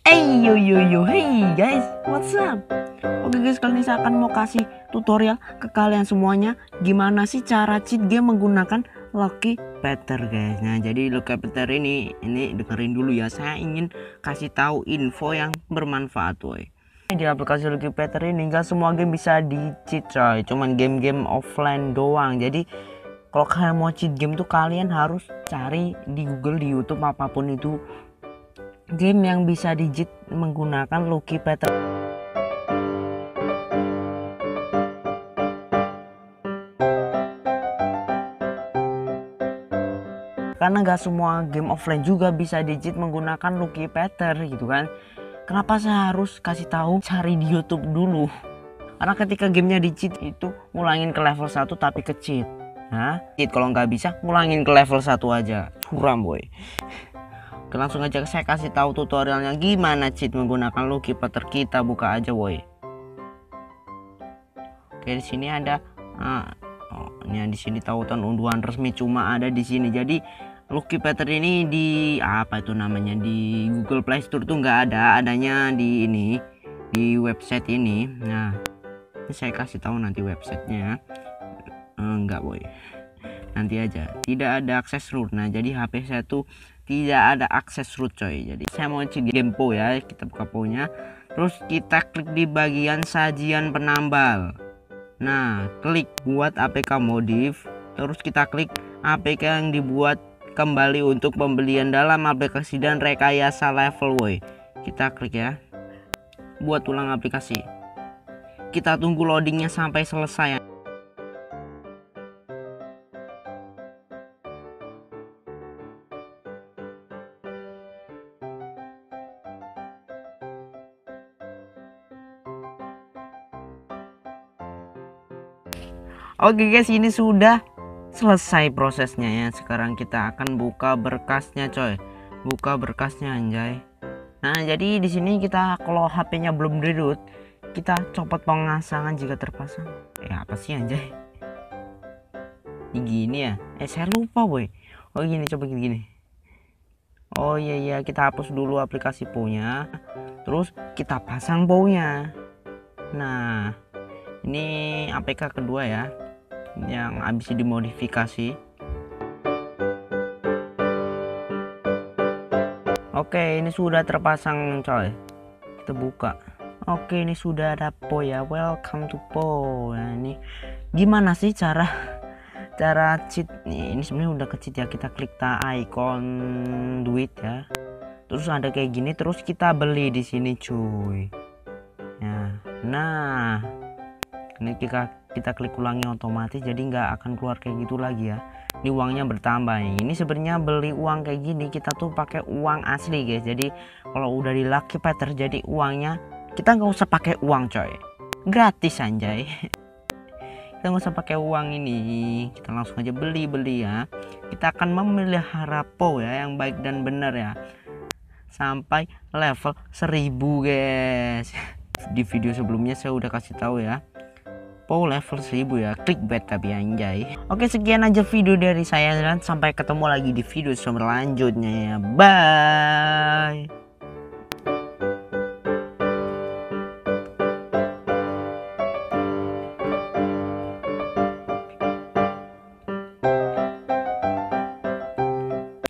Hey guys, what's up? Oke guys, kali ini saya akan mau kasih tutorial ke kalian semuanya gimana sih cara cheat game menggunakan Lucky Peter guys. Nah, jadi Lucky Peter ini dengerin dulu ya. Saya ingin kasih tahu info yang bermanfaat woy. Di aplikasi Lucky Peter ini enggak semua game bisa di cheat coy, cuman game-game offline doang. Jadi kalau kalian mau cheat game tuh kalian harus cari di Google, di YouTube, apapun itu game yang bisa di-cheat menggunakan Lucky Peter. Karena nggak semua game offline juga bisa di-cheat menggunakan Lucky Peter gitu kan. Kenapa saya harus kasih tahu cari di YouTube dulu? Karena ketika gamenya di-cheat itu ngulangin ke level 1 tapi ke-cheat. Nah, kalau nggak bisa ngulangin ke level 1 aja. Suram boy. Langsung aja saya kasih tahu tutorialnya gimana cheat menggunakan Lucky Peter. Kita buka aja woi. Oke, di sini ada ini di sini tautan unduhan resmi cuma ada di sini. Jadi Lucky Peter ini di apa itu namanya, di Google Play Store tuh nggak ada, adanya di ini, di website ini. Nah, ini saya kasih tahu nanti websitenya. Enggak boy, nanti aja, tidak ada akses root. Nah, jadi HP saya tuh tidak ada akses root coy. Jadi saya mau cheat game Po ya. Kita buka Po nya, terus kita klik di bagian sajian penambal. Nah, klik buat APK modif, terus kita klik APK yang dibuat kembali untuk pembelian dalam aplikasi dan rekayasa level woi. Kita klik ya, buat ulang aplikasi. Kita tunggu loadingnya sampai selesai ya. Oke guys, ini sudah selesai prosesnya ya. Sekarang kita akan buka berkasnya coy. Buka berkasnya anjay. Nah, jadi di sini kita kalau HP-nya belum di root, kita copot pemasangan jika terpasang. Apa sih anjay? Ini gini ya. Saya lupa boy. Oh gini, coba gini. Oh iya, kita hapus dulu aplikasi Po-nya. Terus kita pasang Po-nya. Nah, ini APK kedua ya, yang habis dimodifikasi. Oke, ini sudah terpasang coy. Kita buka. Oke, ini sudah ada Po ya. Welcome to Po. Nah, ini gimana sih cara cheat nih? Ini sebenarnya udah ke-cheat ya. Kita klik icon duit ya. Terus ada kayak gini, terus kita beli di sini cuy. Nah, ini kita klik ulangi otomatis, jadi nggak akan keluar kayak gitu lagi ya. Ini uangnya bertambah. Ini sebenarnya beli uang kayak gini kita tuh pakai uang asli guys. Jadi kalau udah di Lucky Peter, jadi uangnya kita nggak usah pakai uang coy, gratis anjay. Kita nggak usah pakai uang ini, kita langsung aja beli ya. Kita akan memelihara Po ya yang baik dan benar ya, sampai level 1000 guys. Di video sebelumnya saya udah kasih tahu ya, Po level 1000 ya, clickbait tapi anjay. Oke, sekian aja video dari saya dan sampai ketemu lagi di video selanjutnya ya. Bye.